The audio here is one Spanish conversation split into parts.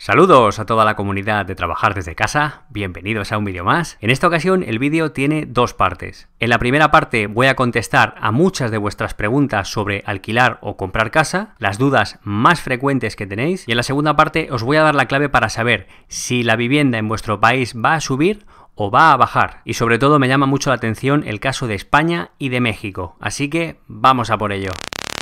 Saludos a toda la comunidad de Trabajar desde Casa, bienvenidos a un vídeo más. En esta ocasión el vídeo tiene dos partes. En la primera parte voy a contestar a muchas de vuestras preguntas sobre alquilar o comprar casa, las dudas más frecuentes que tenéis, y en la segunda parte os voy a dar la clave para saber si la vivienda en vuestro país va a subir o va a bajar. Y sobre todo me llama mucho la atención el caso de España y de México, así que vamos a por ello.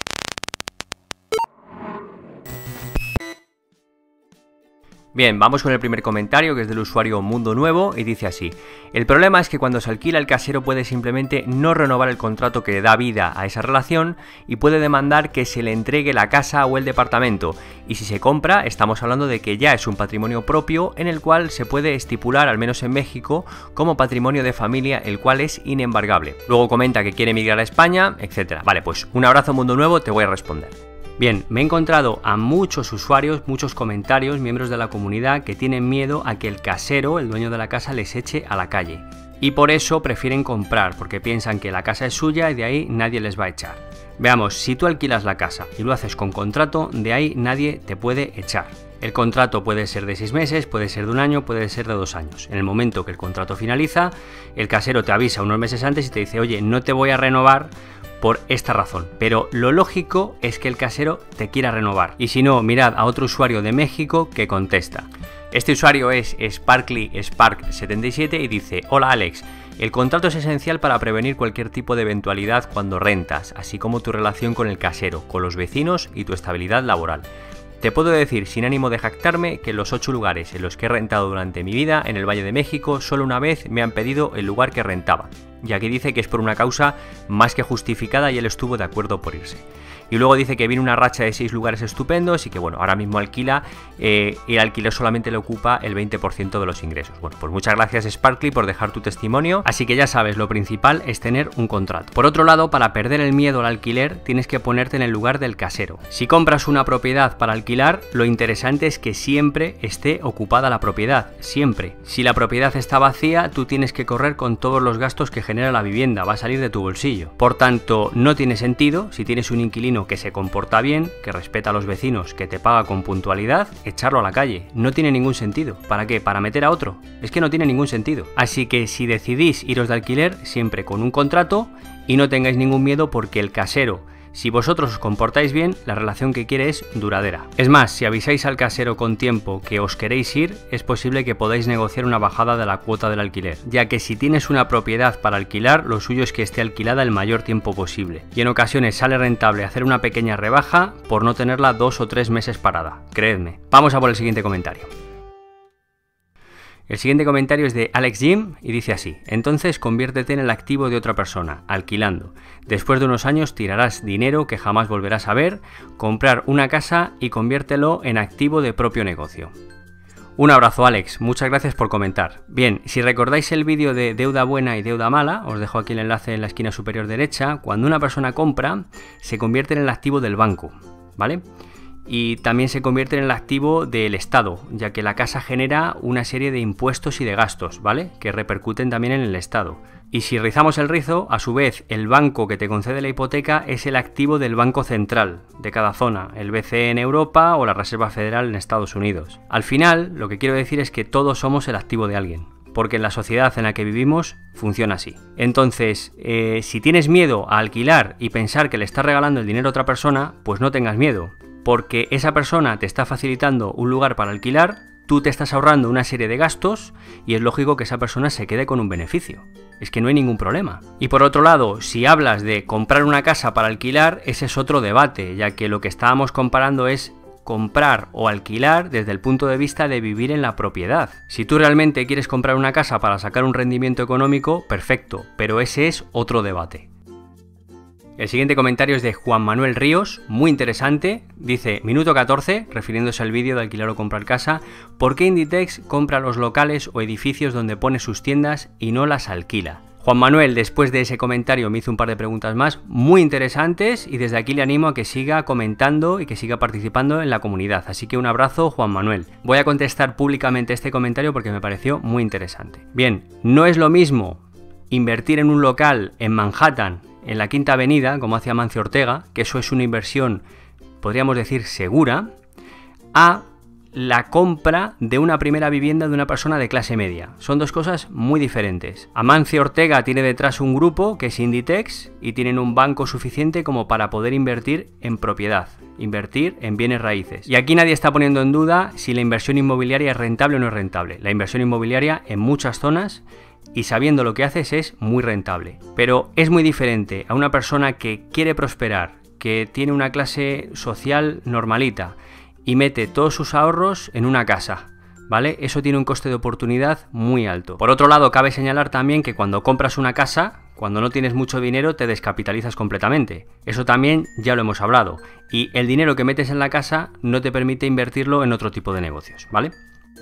Bien, vamos con el primer comentario, que es del usuario Mundo Nuevo, y dice así: el problema es que cuando se alquila el casero puede simplemente no renovar el contrato que da vida a esa relación y puede demandar que se le entregue la casa o el departamento, y si se compra estamos hablando de que ya es un patrimonio propio en el cual se puede estipular, al menos en México, como patrimonio de familia, el cual es inembargable. Luego comenta que quiere emigrar a España, etc. Vale, pues un abrazo Mundo Nuevo, te voy a responder. Bien, me he encontrado a muchos usuarios, muchos comentarios, miembros de la comunidad que tienen miedo a que el casero, el dueño de la casa, les eche a la calle. Y por eso prefieren comprar, porque piensan que la casa es suya y de ahí nadie les va a echar. Veamos, si tú alquilas la casa y lo haces con contrato, de ahí nadie te puede echar. El contrato puede ser de 6 meses, puede ser de 1 año, puede ser de 2 años. En el momento que el contrato finaliza, el casero te avisa unos meses antes y te dice: oye, no te voy a renovar por esta razón, pero lo lógico es que el casero te quiera renovar. Y si no, mirad a otro usuario de México que contesta. Este usuario es SparklySpark77 y dice: hola Alex, el contrato es esencial para prevenir cualquier tipo de eventualidad cuando rentas, así como tu relación con el casero, con los vecinos y tu estabilidad laboral. Te puedo decir, sin ánimo de jactarme, que en los 8 lugares en los que he rentado durante mi vida en el Valle de México, solo una vez me han pedido el lugar que rentaba. Y aquí dice que es por una causa más que justificada y él estuvo de acuerdo por irse. Y luego dice que viene una racha de 6 lugares estupendos y que bueno, ahora mismo alquila y el alquiler solamente le ocupa el 20% de los ingresos. Bueno, pues muchas gracias Sparkly por dejar tu testimonio, así que ya sabes, lo principal es tener un contrato. Por otro lado, para perder el miedo al alquiler tienes que ponerte en el lugar del casero. Si compras una propiedad para alquilar, lo interesante es que siempre esté ocupada la propiedad, siempre. Si la propiedad está vacía, tú tienes que correr con todos los gastos que genera la vivienda, va a salir de tu bolsillo. Por tanto, no tiene sentido, si tienes un inquilino que se comporta bien, que respeta a los vecinos, que te paga con puntualidad, echarlo a la calle. No tiene ningún sentido. ¿Para qué? ¿Para meter a otro? Es que no tiene ningún sentido. Así que si decidís iros de alquiler, siempre con un contrato y no tengáis ningún miedo, porque el casero, si vosotros os comportáis bien, la relación que quiere es duradera. Es más, si avisáis al casero con tiempo que os queréis ir, es posible que podáis negociar una bajada de la cuota del alquiler, ya que si tienes una propiedad para alquilar, lo suyo es que esté alquilada el mayor tiempo posible. Y en ocasiones sale rentable hacer una pequeña rebaja por no tenerla 2 o 3 meses parada, creedme. Vamos a por el siguiente comentario. El siguiente comentario es de Alex Jim y dice así: entonces conviértete en el activo de otra persona, alquilando. Después de unos años tirarás dinero que jamás volverás a ver, comprar una casa y conviértelo en activo de propio negocio. Un abrazo Alex, muchas gracias por comentar. Bien, si recordáis el vídeo de deuda buena y deuda mala, os dejo aquí el enlace en la esquina superior derecha. Cuando una persona compra, se convierte en el activo del banco, ¿vale? Y también se convierte en el activo del Estado, ya que la casa genera una serie de impuestos y de gastos, ¿vale? Que repercuten también en el Estado. Y si rizamos el rizo, a su vez, el banco que te concede la hipoteca es el activo del Banco Central de cada zona, el BCE en Europa o la Reserva Federal en Estados Unidos. Al final, lo que quiero decir es que todos somos el activo de alguien, porque en la sociedad en la que vivimos funciona así. Entonces, si tienes miedo a alquilar y pensar que le estás regalando el dinero a otra persona, pues no tengas miedo, porque esa persona te está facilitando un lugar para alquilar, tú te estás ahorrando una serie de gastos y es lógico que esa persona se quede con un beneficio. Es que no hay ningún problema. Y por otro lado, si hablas de comprar una casa para alquilar, ese es otro debate, ya que lo que estábamos comparando es comprar o alquilar desde el punto de vista de vivir en la propiedad. Si tú realmente quieres comprar una casa para sacar un rendimiento económico, perfecto, pero ese es otro debate. El siguiente comentario es de Juan Manuel Ríos, muy interesante. Dice: minuto 14, refiriéndose al vídeo de alquilar o comprar casa, ¿por qué Inditex compra los locales o edificios donde pone sus tiendas y no las alquila? Juan Manuel, después de ese comentario, me hizo un par de preguntas más muy interesantes y desde aquí le animo a que siga comentando y que siga participando en la comunidad. Así que un abrazo, Juan Manuel. Voy a contestar públicamente este comentario porque me pareció muy interesante. Bien, no es lo mismo invertir en un local en Manhattan, en la Quinta Avenida, como hace Amancio Ortega, que eso es una inversión, podríamos decir, segura, a la compra de una primera vivienda de una persona de clase media. Son dos cosas muy diferentes. Amancio Ortega tiene detrás un grupo que es Inditex y tienen un banco suficiente como para poder invertir en propiedad, invertir en bienes raíces. Y aquí nadie está poniendo en duda si la inversión inmobiliaria es rentable o no es rentable. La inversión inmobiliaria en muchas zonas, y sabiendo lo que haces, es muy rentable. Pero es muy diferente a una persona que quiere prosperar, que tiene una clase social normalita y mete todos sus ahorros en una casa, ¿vale? Eso tiene un coste de oportunidad muy alto. Por otro lado, cabe señalar también que cuando compras una casa, cuando no tienes mucho dinero, te descapitalizas completamente. Eso también ya lo hemos hablado. Y el dinero que metes en la casa no te permite invertirlo en otro tipo de negocios, ¿vale?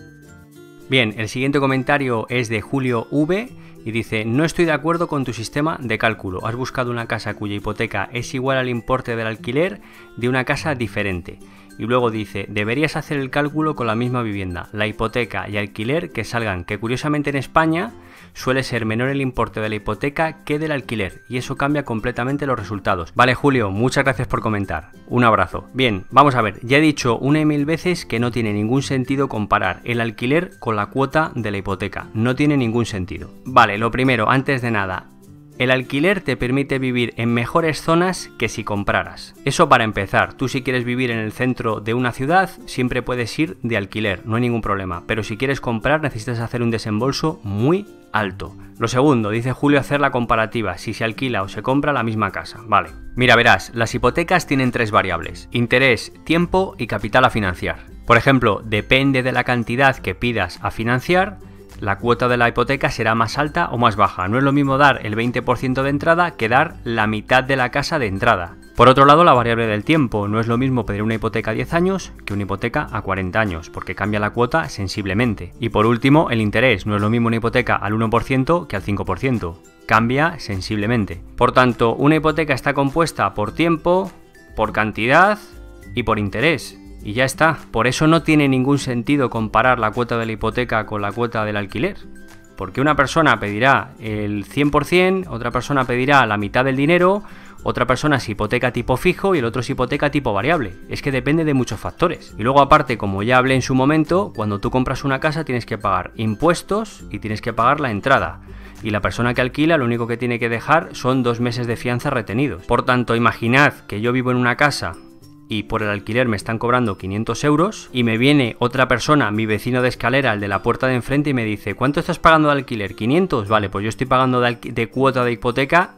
Bien, el siguiente comentario es de Julio V y dice: no estoy de acuerdo con tu sistema de cálculo. Has buscado una casa cuya hipoteca es igual al importe del alquiler de una casa diferente. Y luego dice: deberías hacer el cálculo con la misma vivienda, la hipoteca y alquiler que salgan, que curiosamente en España suele ser menor el importe de la hipoteca que del alquiler, y eso cambia completamente los resultados. Vale, Julio, muchas gracias por comentar. Un abrazo. Bien, vamos a ver, ya he dicho una y mil veces que no tiene ningún sentido comparar el alquiler con la cuota de la hipoteca. No tiene ningún sentido. Vale, lo primero, antes de nada, el alquiler te permite vivir en mejores zonas que si compraras. Eso para empezar. Tú, si quieres vivir en el centro de una ciudad, siempre puedes ir de alquiler, no hay ningún problema. Pero si quieres comprar, necesitas hacer un desembolso muy alto. Lo segundo, dice Julio, hacer la comparativa, si se alquila o se compra la misma casa. Vale. Mira, verás, las hipotecas tienen tres variables: interés, tiempo y capital a financiar. Por ejemplo, depende de la cantidad que pidas a financiar, la cuota de la hipoteca será más alta o más baja. No es lo mismo dar el 20% de entrada que dar la mitad de la casa de entrada. Por otro lado, la variable del tiempo. No es lo mismo pedir una hipoteca a 10 años que una hipoteca a 40 años, porque cambia la cuota sensiblemente. Y por último, el interés. No es lo mismo una hipoteca al 1% que al 5%. Cambia sensiblemente. Por tanto, una hipoteca está compuesta por tiempo, por cantidad y por interés. Y ya está. Por eso no tiene ningún sentido comparar la cuota de la hipoteca con la cuota del alquiler. Porque una persona pedirá el 100%, otra persona pedirá la mitad del dinero, otra persona es hipoteca tipo fijo y el otro es hipoteca tipo variable. Es que depende de muchos factores. Y luego, aparte, como ya hablé en su momento, cuando tú compras una casa tienes que pagar impuestos y tienes que pagar la entrada. Y la persona que alquila lo único que tiene que dejar son 2 meses de fianza retenidos. Por tanto, imaginad que yo vivo en una casa y por el alquiler me están cobrando 500 euros y me viene otra persona, mi vecino de escalera, el de la puerta de enfrente, y me dice: ¿cuánto estás pagando de alquiler? 500, vale, pues yo estoy pagando de cuota de hipoteca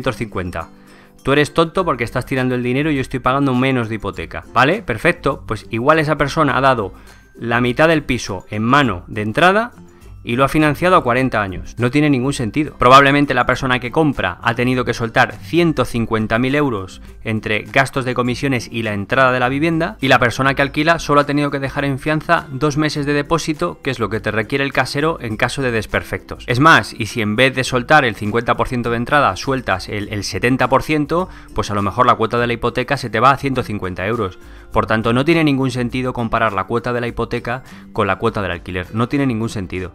250. Tú eres tonto porque estás tirando el dinero y yo estoy pagando menos de hipoteca, ¿vale? Perfecto, pues igual esa persona ha dado la mitad del piso en mano de entrada y lo ha financiado a 40 años. No tiene ningún sentido. Probablemente la persona que compra ha tenido que soltar 150.000 euros entre gastos de comisiones y la entrada de la vivienda, y la persona que alquila solo ha tenido que dejar en fianza 2 meses de depósito, que es lo que te requiere el casero en caso de desperfectos. Es más, y si en vez de soltar el 50% de entrada sueltas el 70%, pues a lo mejor la cuota de la hipoteca se te va a 150 euros. Por tanto, no tiene ningún sentido comparar la cuota de la hipoteca con la cuota del alquiler. No tiene ningún sentido.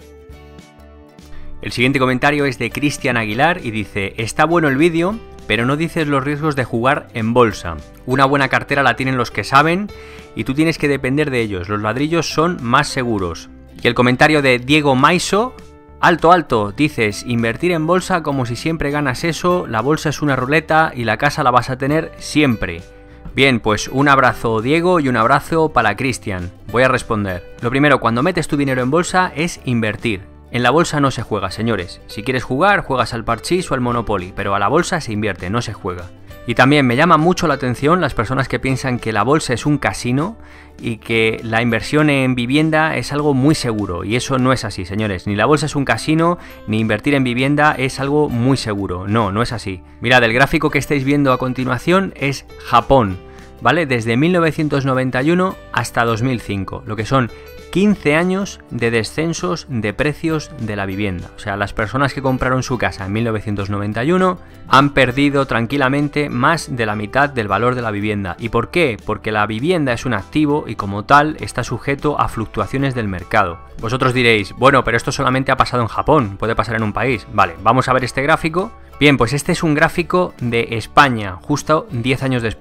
El siguiente comentario es de Cristian Aguilar y dice: está bueno el vídeo, pero no dices los riesgos de jugar en bolsa. Una buena cartera la tienen los que saben y tú tienes que depender de ellos. Los ladrillos son más seguros. Y el comentario de Diego Maiso: alto, alto, dices invertir en bolsa como si siempre ganas eso, la bolsa es una ruleta y la casa la vas a tener siempre. Bien, pues un abrazo Diego y un abrazo para Cristian. Voy a responder. Lo primero, cuando metes tu dinero en bolsa es invertir. En la bolsa no se juega, señores. Si quieres jugar, juegas al parchís o al Monopoly, pero a la bolsa se invierte, no se juega. Y también me llama mucho la atención las personas que piensan que la bolsa es un casino y que la inversión en vivienda es algo muy seguro. Y eso no es así, señores. Ni la bolsa es un casino, ni invertir en vivienda es algo muy seguro. No, no es así. Mirad, el gráfico que estáis viendo a continuación es Japón, ¿vale? Desde 1991 hasta 2005, lo que son 15 años de descensos de precios de la vivienda. O sea, las personas que compraron su casa en 1991 han perdido tranquilamente más de la mitad del valor de la vivienda. ¿Y por qué? Porque la vivienda es un activo y como tal está sujeto a fluctuaciones del mercado. Vosotros diréis: bueno, pero esto solamente ha pasado en Japón, puede pasar en un país. Vale, vamos a ver este gráfico. Bien, pues este es un gráfico de España, justo 10 años después.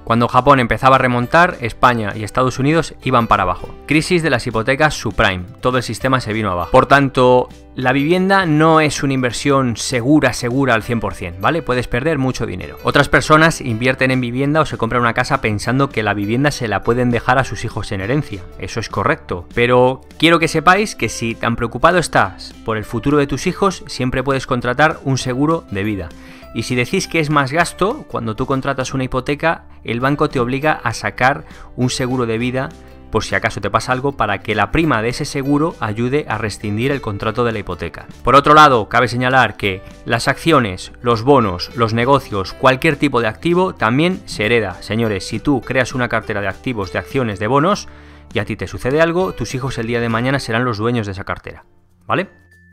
Cuando Japón empezaba a remontar, España y Estados Unidos iban para abajo. Crisis de las hipotecas subprime, todo el sistema se vino abajo. Por tanto, la vivienda no es una inversión segura al 100%, ¿vale? Puedes perder mucho dinero. Otras personas invierten en vivienda o se compran una casa pensando que la vivienda se la pueden dejar a sus hijos en herencia. Eso es correcto. Pero quiero que sepáis que si tan preocupado estás por el futuro de tus hijos, siempre puedes contratar un seguro de vida. Y si decís que es más gasto, cuando tú contratas una hipoteca, el banco te obliga a sacar un seguro de vida por si acaso te pasa algo, para que la prima de ese seguro ayude a rescindir el contrato de la hipoteca. Por otro lado, cabe señalar que las acciones, los bonos, los negocios, cualquier tipo de activo también se hereda. Señores, si tú creas una cartera de activos, de acciones, de bonos, y a ti te sucede algo, tus hijos el día de mañana serán los dueños de esa cartera, ¿vale?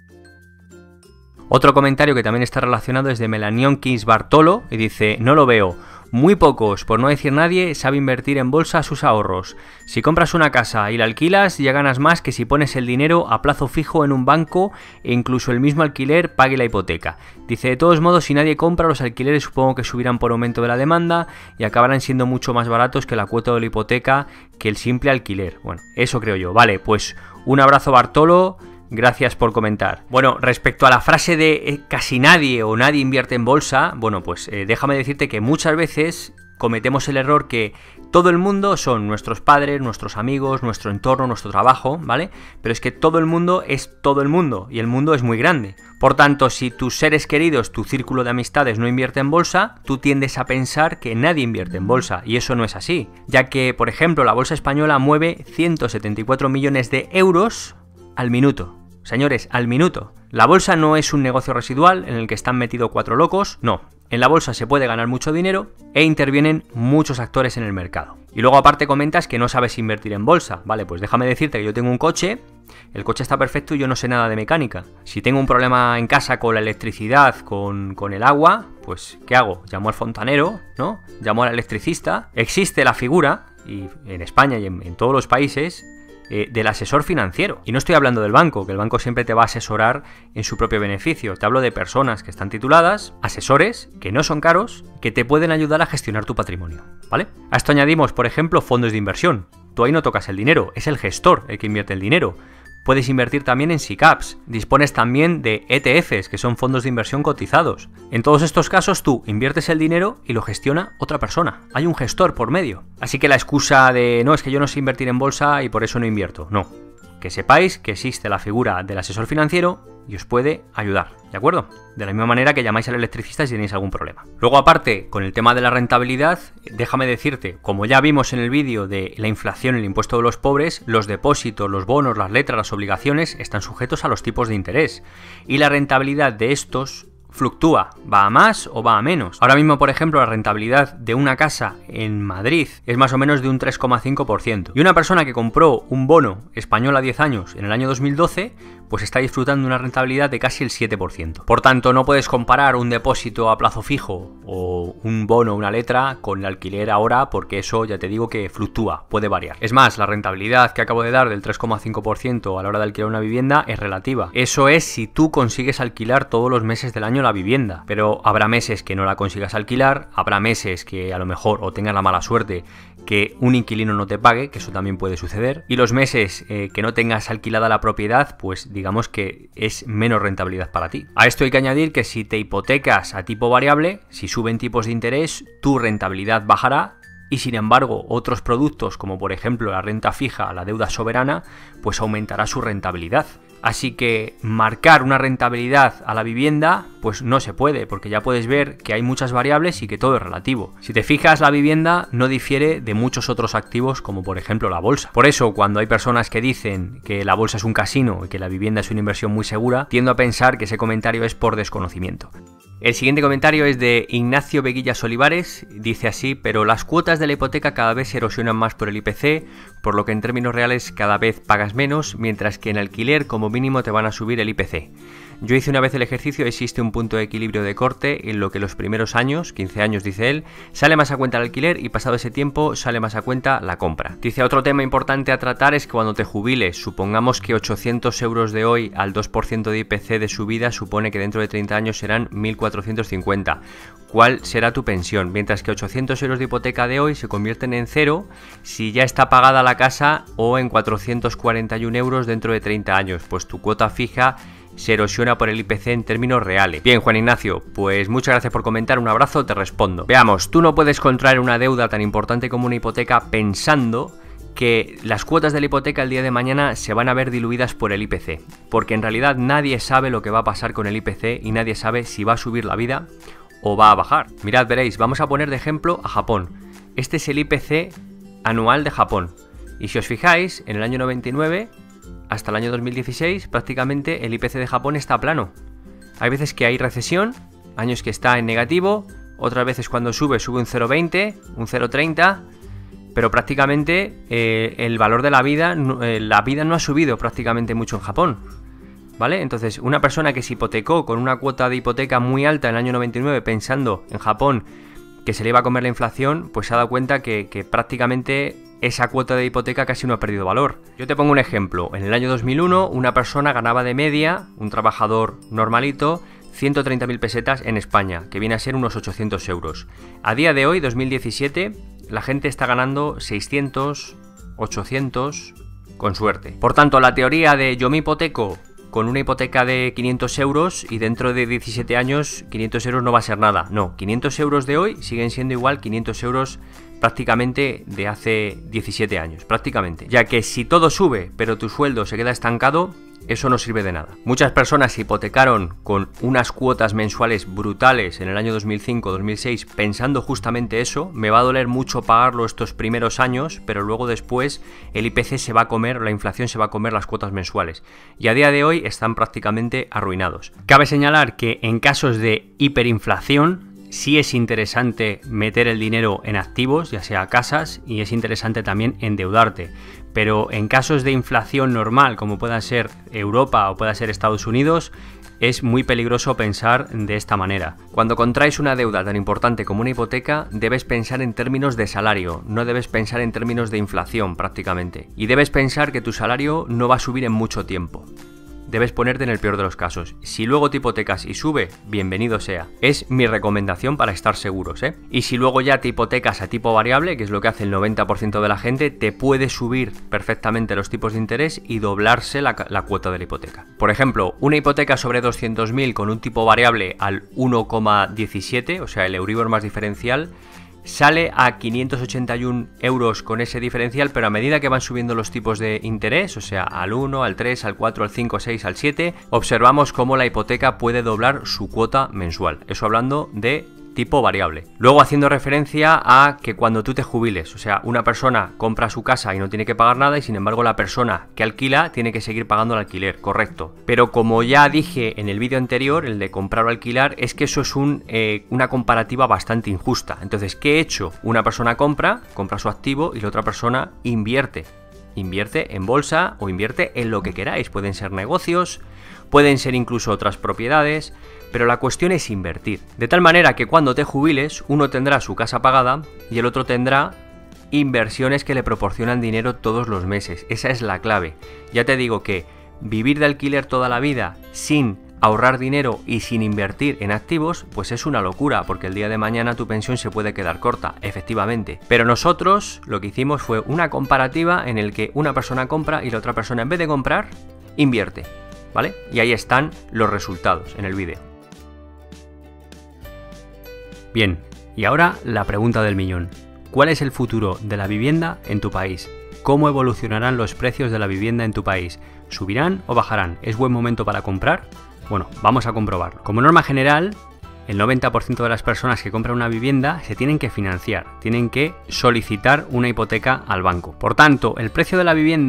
Otro comentario que también está relacionado es de Melanion Kings Bartolo y dice: no lo veo. Muy pocos, por no decir nadie, sabe invertir en bolsa sus ahorros. Si compras una casa y la alquilas, ya ganas más que si pones el dinero a plazo fijo en un banco e incluso el mismo alquiler pague la hipoteca. Dice: de todos modos, si nadie compra, los alquileres supongo que subirán por aumento de la demanda y acabarán siendo mucho más baratos que la cuota de la hipoteca que el simple alquiler. Bueno, eso creo yo. Vale, pues un abrazo, Bartolo. Gracias por comentar. Bueno, respecto a la frase de casi nadie o nadie invierte en bolsa, bueno, pues déjame decirte que muchas veces cometemos el error que todo el mundo son nuestros padres, nuestros amigos, nuestro entorno, nuestro trabajo, ¿vale? Pero es que todo el mundo es todo el mundo y el mundo es muy grande. Por tanto, si tus seres queridos, tu círculo de amistades no invierte en bolsa, tú tiendes a pensar que nadie invierte en bolsa, y eso no es así, ya que, por ejemplo, la bolsa española mueve 174 millones de euros al minuto. Señores, al minuto. La bolsa no es un negocio residual en el que están metidos 4 locos, no. En la bolsa se puede ganar mucho dinero e intervienen muchos actores en el mercado. Y luego aparte comentas que no sabes invertir en bolsa. Vale, pues déjame decirte que yo tengo un coche, el coche está perfecto y yo no sé nada de mecánica. Si tengo un problema en casa con la electricidad, con el agua, pues ¿qué hago? Llamo al fontanero, ¿no? Llamo al electricista. Existe la figura, y en España y en todos los países, del asesor financiero. Y no estoy hablando del banco, que el banco siempre te va a asesorar en su propio beneficio. Te hablo de personas que están tituladas, asesores, que no son caros, que te pueden ayudar a gestionar tu patrimonio, ¿vale? A esto añadimos, por ejemplo, fondos de inversión. Tú ahí no tocas el dinero, es el gestor el que invierte el dinero. Puedes invertir también en SICAVs, dispones también de ETFs, que son fondos de inversión cotizados. En todos estos casos tú inviertes el dinero y lo gestiona otra persona. Hay un gestor por medio. Así que la excusa de no, es que yo no sé invertir en bolsa y por eso no invierto. No. Que sepáis que existe la figura del asesor financiero y os puede ayudar, ¿de acuerdo? De la misma manera que llamáis al electricista si tenéis algún problema. Luego aparte, con el tema de la rentabilidad, déjame decirte, como ya vimos en el vídeo de la inflación y el impuesto de los pobres, los depósitos, los bonos, las letras, las obligaciones están sujetos a los tipos de interés. Y la rentabilidad de estos fluctúa, va a más o va a menos. Ahora mismo, por ejemplo, la rentabilidad de una casa en Madrid es más o menos de un 3,5%. Y una persona que compró un bono español a 10 años en el año 2012, pues está disfrutando de una rentabilidad de casi el 7%. Por tanto, no puedes comparar un depósito a plazo fijo o un bono, una letra, con el alquiler ahora, porque eso ya te digo que fluctúa, puede variar. Es más, la rentabilidad que acabo de dar del 3,5% a la hora de alquilar una vivienda es relativa. Eso es si tú consigues alquilar todos los meses del año la vivienda, pero habrá meses que no la consigas alquilar, habrá meses que a lo mejor o tengas la mala suerte que un inquilino no te pague, que eso también puede suceder, y los meses que no tengas alquilada la propiedad, pues digamos que es menos rentabilidad para ti. A esto hay que añadir que si te hipotecas a tipo variable, si suben tipos de interés, tu rentabilidad bajará, y sin embargo otros productos como por ejemplo la renta fija, la deuda soberana, pues aumentará su rentabilidad. Así que marcar una rentabilidad a la vivienda pues no se puede, porque ya puedes ver que hay muchas variables y que todo es relativo. Si te fijas, la vivienda no difiere de muchos otros activos como por ejemplo la bolsa. Por eso cuando hay personas que dicen que la bolsa es un casino y que la vivienda es una inversión muy segura, tiendo a pensar que ese comentario es por desconocimiento. El siguiente comentario es de Ignacio Veguillas Olivares, dice así: pero las cuotas de la hipoteca cada vez se erosionan más por el IPC, por lo que en términos reales cada vez pagas menos, mientras que en alquiler como mínimo te van a subir el IPC. Yo hice una vez el ejercicio, existe un punto de equilibrio de corte en lo que los primeros años, 15 años dice él, sale más a cuenta el alquiler y pasado ese tiempo sale más a cuenta la compra. Dice, otro tema importante a tratar es que cuando te jubiles, supongamos que 800 euros de hoy al 2% de IPC de subida supone que dentro de 30 años serán 1450. ¿Cuál será tu pensión? Mientras que 800 euros de hipoteca de hoy se convierten en cero si ya está pagada la casa, o en 441 euros dentro de 30 años, pues tu cuota fija se erosiona por el IPC en términos reales. Bien, Juan Ignacio, pues muchas gracias por comentar, un abrazo, te respondo. Veamos, tú no puedes contraer una deuda tan importante como una hipoteca pensando que las cuotas de la hipoteca el día de mañana se van a ver diluidas por el IPC, porque en realidad nadie sabe lo que va a pasar con el IPC y nadie sabe si va a subir la vida o va a bajar. Mirad, veréis, vamos a poner de ejemplo a Japón. Este es el IPC anual de Japón. Y si os fijáis, en el año 99 hasta el año 2016 prácticamente el IPC de Japón está plano. Hay veces que hay recesión, años que está en negativo, otras veces cuando sube un 0,20, un 0,30, pero prácticamente el valor de la vida no ha subido prácticamente mucho en Japón. ¿Vale? Entonces, una persona que se hipotecó con una cuota de hipoteca muy alta en el año 99 pensando en Japón que se le iba a comer la inflación, pues se ha dado cuenta que prácticamente esa cuota de hipoteca casi no ha perdido valor. Yo te pongo un ejemplo. En el año 2001 una persona ganaba de media, un trabajador normalito, 130.000 pesetas en España, que viene a ser unos 800 euros. A día de hoy, 2017, la gente está ganando 600, 800, con suerte. Por tanto, la teoría de yo me hipoteco con una hipoteca de 500 euros y dentro de 17 años 500 euros no va a ser nada. No, 500 euros de hoy siguen siendo igual 500 euros prácticamente de hace 17 años, prácticamente. Ya que si todo sube pero tu sueldo se queda estancado, eso no sirve de nada. Muchas personas se hipotecaron con unas cuotas mensuales brutales en el año 2005-2006 pensando justamente eso. Me va a doler mucho pagarlo estos primeros años, pero luego después el IPC se va a comer, la inflación se va a comer las cuotas mensuales. Y a día de hoy están prácticamente arruinados. Cabe señalar que en casos de hiperinflación sí es interesante meter el dinero en activos, ya sea casas, y es interesante también endeudarte. Pero en casos de inflación normal, como pueda ser Europa o pueda ser Estados Unidos, es muy peligroso pensar de esta manera. Cuando contraes una deuda tan importante como una hipoteca, debes pensar en términos de salario, no debes pensar en términos de inflación prácticamente. Y debes pensar que tu salario no va a subir en mucho tiempo. Debes ponerte en el peor de los casos. Si luego te hipotecas y sube, bienvenido sea. Es mi recomendación para estar seguros, ¿eh? Y si luego ya te hipotecas a tipo variable, que es lo que hace el 90% de la gente, te puede subir perfectamente los tipos de interés y doblarse la cuota de la hipoteca. Por ejemplo, una hipoteca sobre 200.000 con un tipo variable al 1,17, o sea, el Euribor más diferencial, sale a 581 euros con ese diferencial, pero a medida que van subiendo los tipos de interés, o sea, al 1, al 3, al 4, al 5, al 6, al 7, observamos cómo la hipoteca puede doblar su cuota mensual. Eso hablando de tipo variable. Luego haciendo referencia a que cuando tú te jubiles, o sea, una persona compra su casa y no tiene que pagar nada y sin embargo la persona que alquila tiene que seguir pagando el alquiler, correcto. Pero como ya dije en el vídeo anterior, el de comprar o alquilar, es que eso es una comparativa bastante injusta. Entonces, ¿qué he hecho? Una persona compra su activo y la otra persona invierte. Invierte en bolsa o invierte en lo que queráis. Pueden ser negocios, pueden ser incluso otras propiedades, pero la cuestión es invertir. De tal manera que cuando te jubiles, uno tendrá su casa pagada y el otro tendrá inversiones que le proporcionan dinero todos los meses. Esa es la clave. Ya te digo que vivir de alquiler toda la vida sin ahorrar dinero y sin invertir en activos, pues es una locura, porque el día de mañana tu pensión se puede quedar corta, efectivamente. Pero nosotros lo que hicimos fue una comparativa en el que una persona compra y la otra persona, en vez de comprar, invierte, ¿vale? Y ahí están los resultados en el vídeo. Bien, y ahora la pregunta del millón. ¿Cuál es el futuro de la vivienda en tu país? ¿Cómo evolucionarán los precios de la vivienda en tu país? ¿Subirán o bajarán? ¿Es buen momento para comprar? Bueno, vamos a comprobarlo. Como norma general, el 90% de las personas que compran una vivienda se tienen que financiar, tienen que solicitar una hipoteca al banco. Por tanto, el precio de la vivienda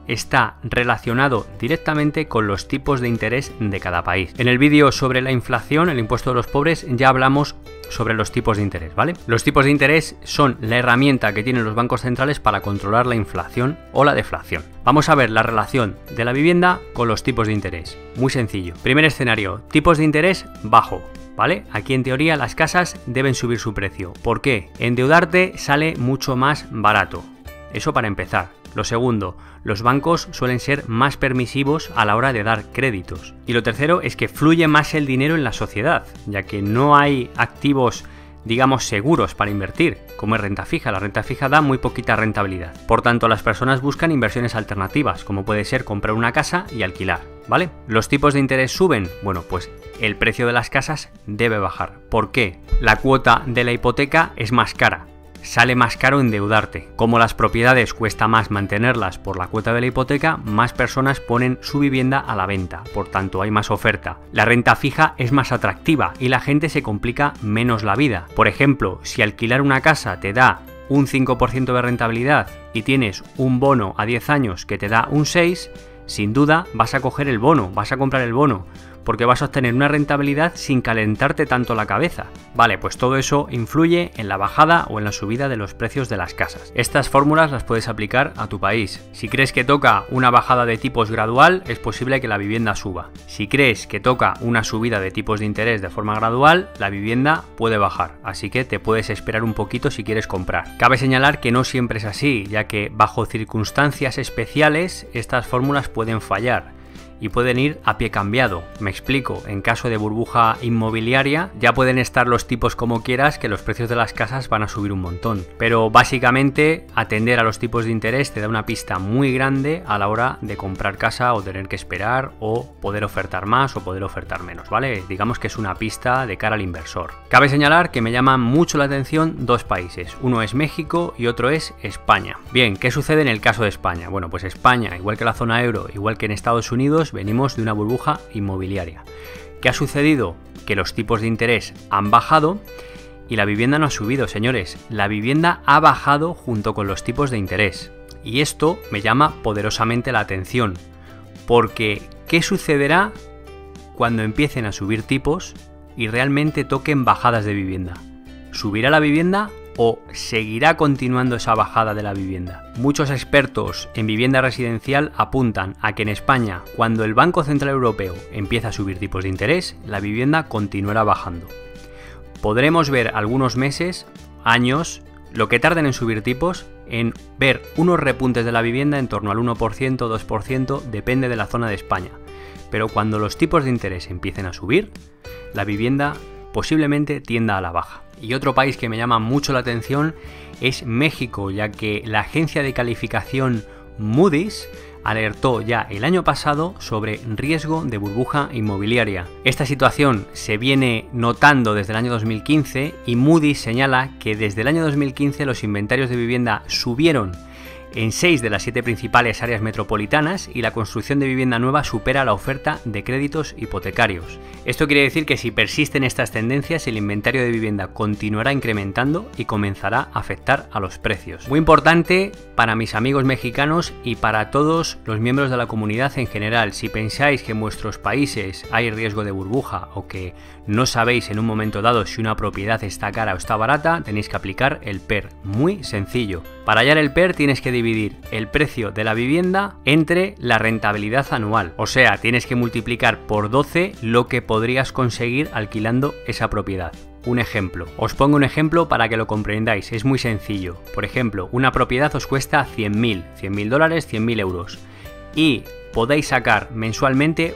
está relacionado directamente con los tipos de interés de cada país. En el vídeo sobre la inflación, el impuesto de los pobres, ya hablamos sobre los tipos de interés, ¿vale? Los tipos de interés son la herramienta que tienen los bancos centrales para controlar la inflación o la deflación. Vamos a ver la relación de la vivienda con los tipos de interés. Muy sencillo. Primer escenario, tipos de interés bajo. ¿Vale? Aquí en teoría las casas deben subir su precio. ¿Por qué? Endeudarte sale mucho más barato. Eso para empezar. Lo segundo, los bancos suelen ser más permisivos a la hora de dar créditos. Y lo tercero es que fluye más el dinero en la sociedad, ya que no hay activos, digamos, seguros para invertir, como es renta fija. La renta fija da muy poquita rentabilidad. Por tanto, las personas buscan inversiones alternativas, como puede ser comprar una casa y alquilar, ¿vale? ¿Los tipos de interés suben? Bueno, pues el precio de las casas debe bajar. ¿Por qué? La cuota de la hipoteca es más cara. Sale más caro endeudarte. Como las propiedades cuesta más mantenerlas por la cuota de la hipoteca, más personas ponen su vivienda a la venta, por tanto hay más oferta. La renta fija es más atractiva y la gente se complica menos la vida. Por ejemplo, si alquilar una casa te da un 5% de rentabilidad y tienes un bono a 10 años que te da un 6%, sin duda vas a coger el bono, vas a comprar el bono, porque vas a obtener una rentabilidad sin calentarte tanto la cabeza. Vale, pues todo eso influye en la bajada o en la subida de los precios de las casas. Estas fórmulas las puedes aplicar a tu país. Si crees que toca una bajada de tipos gradual, es posible que la vivienda suba. Si crees que toca una subida de tipos de interés de forma gradual, la vivienda puede bajar. Así que te puedes esperar un poquito si quieres comprar. Cabe señalar que no siempre es así, ya que bajo circunstancias especiales estas fórmulas pueden fallar y pueden ir a pie cambiado. Me explico, en caso de burbuja inmobiliaria ya pueden estar los tipos como quieras, que los precios de las casas van a subir un montón. Pero básicamente atender a los tipos de interés te da una pista muy grande a la hora de comprar casa o tener que esperar o poder ofertar más o poder ofertar menos, ¿vale? Digamos que es una pista de cara al inversor. Cabe señalar que me llaman mucho la atención dos países. Uno es México y otro es España. Bien, ¿qué sucede en el caso de España? Bueno, pues España, igual que la zona euro, igual que en Estados Unidos, venimos de una burbuja inmobiliaria. ¿Qué ha sucedido? Que los tipos de interés han bajado y la vivienda no ha subido, señores. La vivienda ha bajado junto con los tipos de interés. Y esto me llama poderosamente la atención, porque ¿qué sucederá cuando empiecen a subir tipos y realmente toquen bajadas de vivienda? ¿Subirá la vivienda o seguirá continuando esa bajada de la vivienda? Muchos expertos en vivienda residencial apuntan a que en España, cuando el Banco Central Europeo empieza a subir tipos de interés, la vivienda continuará bajando. Podremos ver algunos meses, años, lo que tarden en subir tipos, en ver unos repuntes de la vivienda en torno al 1%, 2%, depende de la zona de España. Pero cuando los tipos de interés empiecen a subir, la vivienda posiblemente tienda a la baja. Y otro país que me llama mucho la atención es México, ya que la agencia de calificación Moody's alertó ya el año pasado sobre riesgo de burbuja inmobiliaria. Esta situación se viene notando desde el año 2015 y Moody's señala que desde el año 2015 los inventarios de vivienda subieron en 6 de las 7 principales áreas metropolitanas y la construcción de vivienda nueva supera la oferta de créditos hipotecarios. Esto quiere decir que si persisten estas tendencias, el inventario de vivienda continuará incrementando y comenzará a afectar a los precios. Muy importante para mis amigos mexicanos y para todos los miembros de la comunidad en general. Si pensáis que en vuestros países hay riesgo de burbuja o que no sabéis en un momento dado si una propiedad está cara o está barata, tenéis que aplicar el PER. Muy sencillo. Para hallar el PER tienes que dividir el precio de la vivienda entre la rentabilidad anual. O sea, tienes que multiplicar por 12 lo que podrías conseguir alquilando esa propiedad. Un ejemplo. Os pongo un ejemplo para que lo comprendáis. Es muy sencillo. Por ejemplo, una propiedad os cuesta 100.000 dólares, 100.000 euros. Y podéis sacar mensualmente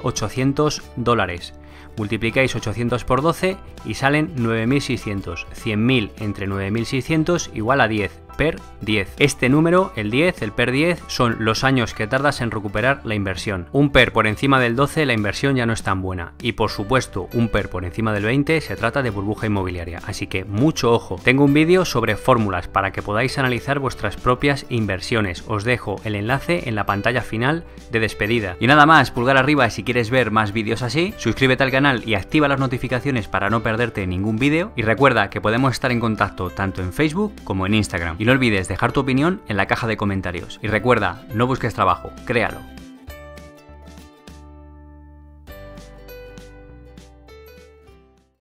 $800. Multiplicáis 800 por 12 y salen 9.600. 100.000 entre 9.600 igual a 10. PER 10. Este número, el 10, el PER 10, son los años que tardas en recuperar la inversión. Un PER por encima del 12, la inversión ya no es tan buena. Y por supuesto, un PER por encima del 20 se trata de burbuja inmobiliaria. Así que mucho ojo. Tengo un vídeo sobre fórmulas para que podáis analizar vuestras propias inversiones. Os dejo el enlace en la pantalla final de despedida. Y nada más, pulgar arriba si quieres ver más vídeos así, suscríbete al canal y activa las notificaciones para no perderte ningún vídeo. Y recuerda que podemos estar en contacto tanto en Facebook como en Instagram. Y no olvides dejar tu opinión en la caja de comentarios. Y recuerda, no busques trabajo, créalo.